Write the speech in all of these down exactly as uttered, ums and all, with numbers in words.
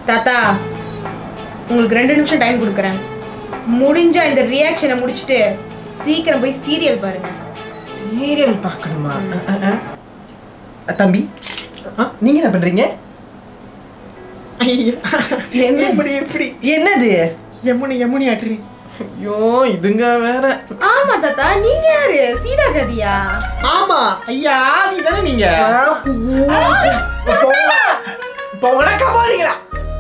தாத்தா உங்களுக்கு ரெண்டு நிமிஷம் டைம் கொடுக்குறேன். முடிஞ்சா இந்த ரியாக்ஷனை முடிச்சுட்டு சீக்கிரம் போய் சீரியல் பாருங்க. சீரியல் பார்க்கணுமா? தம்பி நீங்க என்ன பண்றீங்க? என்ன இப்படி எப்படி என்னது யமுனி யமுனி ஆட்ரி? ஐயோ இதுங்க வேற. ஆமா தாத்தா நீங்க யாரு? சீதா கதியா? ஆமா ஐயா ஆதி தானே நீங்க? போங்கடா கபாதீங்களா.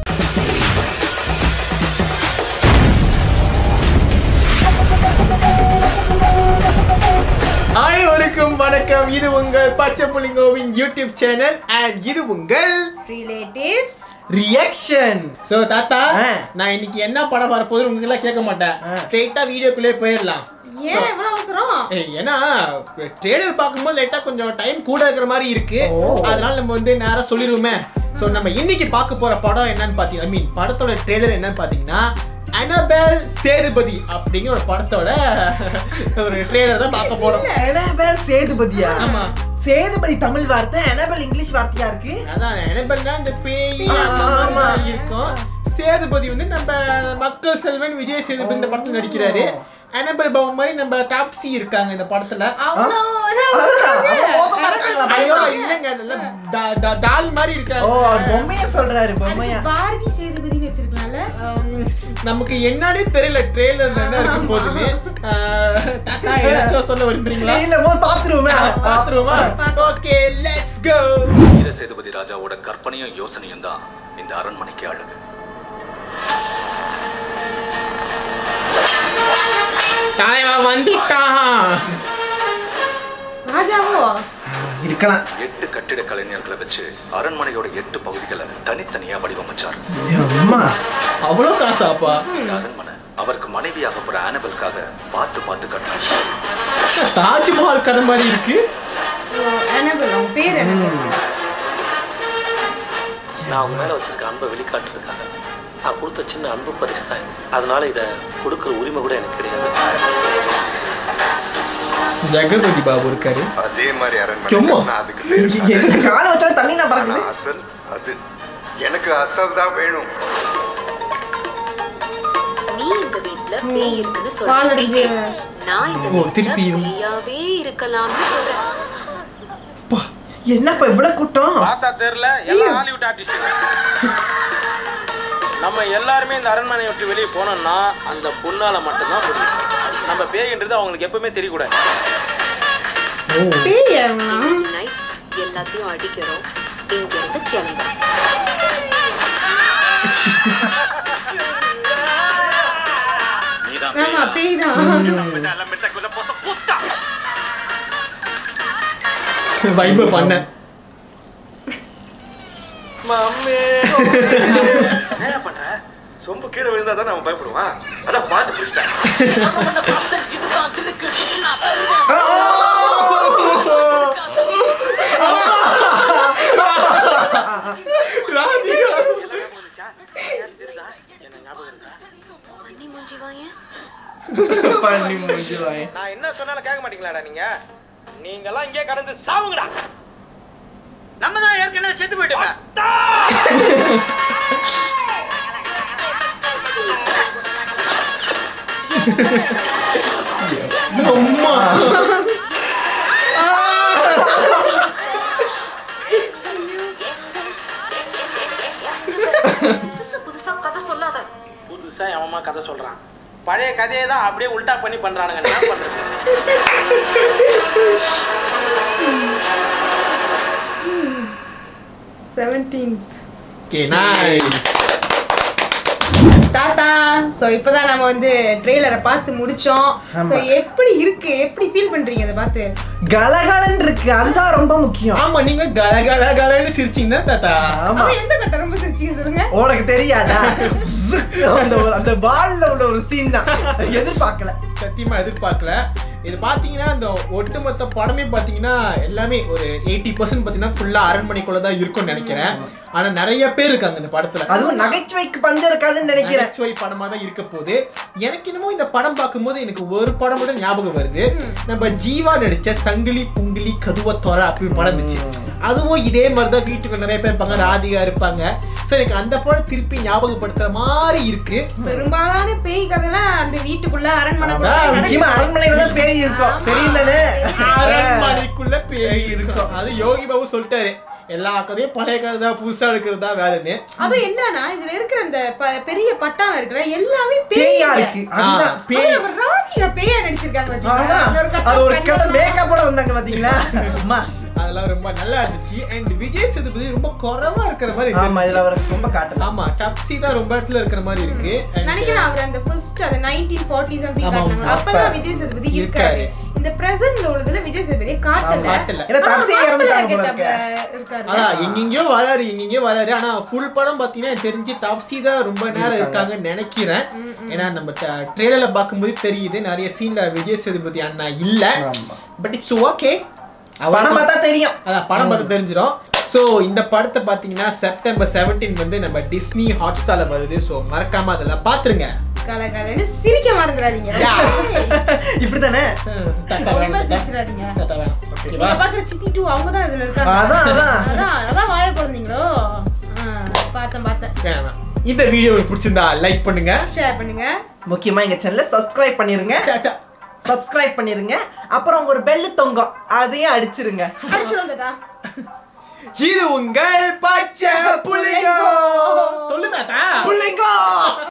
அனைவருக்கும் வணக்கம். இது உங்கள் பச்சை புலிங்கோவின் யூடியூப் சேனல் அண்ட் இது உங்கள் ரிலேட்டிவ்ஸ் ரியாக்ஷன். சோ தாத்தா நான் இன்னைக்கு என்ன படம் வர போகுது உங்களுக்கு எல்லாம் கேட்க மாட்டேன். ஸ்ட்ரைட்டா வீடியோக்குள்ளே போயிடலாம். ஏன் இவ்வளவு அவசரம்? ஏன்னா ட்ரெய்லர் பார்க்கும்போது லைட்டா கொஞ்சம் டைம் கூட இருக்கிற மாதிரி இருக்கு. அதனால நம்ம வந்து நேரா சொல்லிடுவோமே. ஸோ நம்ம இன்னைக்கு பார்க்க போற படம் என்னன்னு பாத்தீங்கன்னா, ஐ மீன் படத்தோட ட்ரெய்லர் என்னன்னு பாத்தீங்கன்னா அனபெல் சேதுபதி அப்படிங்கிற ஒரு படத்தோட ஒரு ட்ரெய்லர் தான் பார்க்க போறோம். அனபெல் சேதுபதியா? ஆமா. சேதுபதி தமிழ் வார்த்தை, அனபெல் இங்கிலீஷ் வார்த்தையா இருக்கு. அதான் அனபெல்னா இந்த பேய் ஆமா இருக்கும். சேதுபதி வந்து நம்ம மக்கள் செல்வன் விஜய் சேதுபதி இந்த படத்துல நடிக்கிறாரு. அனபெல் பவன் மாதிரி நம்ம டாப்ஸி இருக்காங்க இந்த படத்துல. இல்லங்க நல்ல டால் மாதிரி இருக்காங்க. ஓ பொம்மையா சொல்றாரு. பொம்மையா பார்பி சேதுபதின்னு வச்சிருக்கலாம்ல. நமக்கு என்னன்னே தெரியல ட்ரெய்லர்ல என்ன இருக்கு போதுமே. தாத்தா ஏதாச்சும் சொல்ல விரும்புறீங்களா? இல்ல மோ பாத்துருவோமே. பாத்துருவோமா? Okay let's go. வீர சேதுபதி ராஜாவோட கற்பனையும் யோசனையும் தான் இந்த அரண்மனைக்கு அழகு. தாயவா வந்துட்டா. ராஜாவோ இருக்கலாம். எட்டு கட்டிட கலைஞர்களை வச்சு அரண்மனையோட எட்டு பகுதிகளை தனித்தனியா வடிவமைச்சார். அம்மா அவ்வளோ காசாப்பா. இந்த அரண்மனை அவருக்கு மனைவியாக போற அனபெல்காக பார்த்து பார்த்து கட்டினார். தாஜ்மஹால் கதை மாதிரி இருக்கு. அனபெல் அவங்க பேர் என்ன? நான் அவங்க மேல வச்சிருக்க அன்பை வெளிக்காட்டுறதுக்காக நான் கொடுத்த சின்ன அன்பு பரிசு தான் இது. அதனால இதை கொடுக்குற உரிமை கூட எனக்கு கிடையாது. ஜெகபதி பாபு இருக்காரு. அதே மாதிரி அரண்மனை அதுக்கு பேரு கால வச்சாலும் தண்ணி நான் பறக்குது. அசல் அது எனக்கு அசல் தான் வேணும். நீ இந்த வீட்ல பேய் இருக்குன்னு சொல்ற. நான் இந்த வீட்ல பேயாவே இருக்கலாம்னு சொல்றேன். என்னப்பா இவ்வளவு கூட்டம்? பார்த்தா தெரியல எல்லாம் ஹாலிவுட் ஆர்டிஸ்ட். நம்ம எல்லாருமே இந்த அரண்மனையை விட்டு வெளியே போனோம்னா அந்த பொண்ணால மட்டும்தான் முடியும். நம்ம பேய்ன்றது அவங்களுக்கு எப்பவுமே தெரியக்கூடாது. எல்லாத்தையும் அடிக்கிறோம். இங்க இருந்து கிளம்ப. வைப பண்ண மம்மே என்ன பண்ற? சொம்பு கீழே விழுந்தா தான் அவன் பயப்படுவான். அதான் பார்த்து பிடிச்சிட்டேன். நான் என்ன சொன்னாலும் கேட்க மாட்டீங்களாடா நீங்க? நீங்க எல்லாம் இங்கே கடந்து சாவுங்கடா. நம்ம தான் ஏற்கனவே செத்து போயிட்டோம். அம்மா புதுசா கதை சொல்லாத. புதுசா எவமா கதை சொல்றான்? பழைய கதையை தான் அப்படியே உல்டா பண்ணி பண்றானுங்க. என்ன பண்றது? seventeenth. Okay nice. தாத்தா சோ இப்போதான் நம்ம வந்து ட்ரெய்லரை பார்த்து முடிச்சோம். சோ எப்படி இருக்கு? எப்படி ஃபீல் பண்றீங்க இத பார்த்து? கலகலன்னு இருக்கு. அதுதான் ரொம்ப முக்கியம். ஆமா நீங்க கலகல கலன்னு சிரிச்சீங்க தாத்தா. ஆமா எந்த கட்ட ரொம்ப சிரிச்சீங்க சொல்லுங்க. உங்களுக்கு தெரியாதா? அந்த அந்த பால்ல உள்ள ஒரு சீன் தான் எதிர்பார்க்கல. சத்தியமா எதிர்பார்க்கல. இது பாத்தீங்கன்னா இந்த ஒட்டுமொத்த படமே பாத்தீங்கன்னா எல்லாமே ஒரு எயிட்டி பர்சன்ட் பாத்தீங்கன்னா ஃபுல்லா அரண்மனைக்குள்ளதான் இருக்கும்னு நினைக்கிறேன். ஆனா நிறைய பேர் இருக்காங்க இந்த படத்துல. அதுவும் நகைச்சுவைக்கு பஞ்சம் இருக்காதுன்னு நினைக்கிறேன். நகைச்சுவை படமா தான் இருக்க போகுது. எனக்கு என்னமோ இந்த படம் பார்க்கும்போது எனக்கு ஒரு படம் மட்டும் ஞாபகம் வருது. நம்ம ஜீவா நடிச்ச சங்கிலி புங்கிலி கதுவத்தோர அப்படி படம் இருந்துச்சு. அதுவும் இதே மாதிரி தான் வீட்டுக்கு நிறைய பேர் இருப்பாங்க, ராதிகா இருப்பாங்க. ஸோ எனக்கு அந்த படம் திருப்பி ஞாபகப்படுத்துற மாதிரி இருக்கு. பெரும்பாலான பேய் கதைலாம் அந்த வீட்டுக்குள்ள அரண்மனை முக்கியமா அரண்மனையில தான் பேய் இருக்கும். தெரியலனே அரண்மனைக்குள்ள பேய் இருக்கும். அது யோகி பாபு சொல்லிட்டாரு, எல்லா கதையும் பழைய கதை தான், புதுசா எடுக்கிறதா வேலைன்னு. அது என்னன்னா இதுல இருக்கிற அந்த பெரிய பட்டாளம் இருக்குல்ல எல்லாமே பேயா இருக்கு. அதான் பேய் ராதிகா பேயா நடிச்சிருக்காங்க பாத்தீங்களா? அது ஒரு கதை மேக்கப்போட வந்தாங்க பாத்தீங்களா? அம்மா அதெல்லாம் ரொம்ப நல்லா இருந்துச்சு. அண்ட் விஜய் சேதுபதி ரொம்ப குறைவா இருக்கிற மாதிரி இருக்கு. ஆமா இதுல அவருக்கு ரொம்ப காட்டல. ஆமா டப்ஸி தான் ரொம்ப இடத்துல இருக்கிற மாதிரி இருக்கு. நினைக்கிறேன் அவர் அந்த ஃபர்ஸ்ட் அந்த நைன்டீன் ஃபார்ட்டி சம்திங் காட்டுனாங்க. அப்பதான் விஜய் சேதுபதி இருக்காரு. இந்த பிரசன்ட்ல உள்ளதுல விஜய் சேதுபதி காட்டல. காட்டல. ஏன்னா டப்ஸி இறந்துட்டாங்க போல இருக்கு. அதான் எங்கெங்கயோ வராரு எங்கெங்கயோ வராரு. ஆனா ஃபுல் படம் பாத்தீங்கன்னா தெரிஞ்சு டப்ஸி தான் ரொம்ப நேரம் இருக்காங்கன்னு நினைக்கிறேன். ஏன்னா நம்ம ட்ரெய்லர்ல பாக்கும்போது தெரியுது நிறைய சீன்ல விஜய் சேதுபதி அண்ணா இல்ல. But it's okay. படம் பார்த்தா தெரியும். அதான் படம் பார்த்தா தெரிஞ்சிடும். ஸோ இந்த படத்தை பார்த்தீங்கன்னா செப்டம்பர் செவன்டீன் வந்து நம்ம டிஸ்னி ஹாட்ஸ்டார்ல வருது. ஸோ மறக்காம அதெல்லாம் பார்த்துருங்க. கலகலன்னு சிரிக்க மறந்துடாதீங்க. இப்படிதானே சிரிச்சிடாதீங்க. நீங்க பாக்குற சித்தி டூ அவங்க தான் இதுல இருக்காங்க. அதான் அதான் அதான் வாய போறீங்களோ? பார்த்தேன் பார்த்தேன். இந்த வீடியோ பிடிச்சிருந்தா லைக் பண்ணுங்க, ஷேர் பண்ணுங்க, முக்கியமா எங்க சேனலை சப்ஸ்கிரைப் பண்ணிருங்க. சப்ஸ்கிரைப் பண்ணிருங்க. அப்புறம் ஒரு பெல் தொங்கும், அதையும் அடிச்சிருங்க. அடிச்சிருங்கடா. இது உங்கள் பச்சை புள்ளிங்கோ. சொல்லுங்க புள்ளிங்கோ.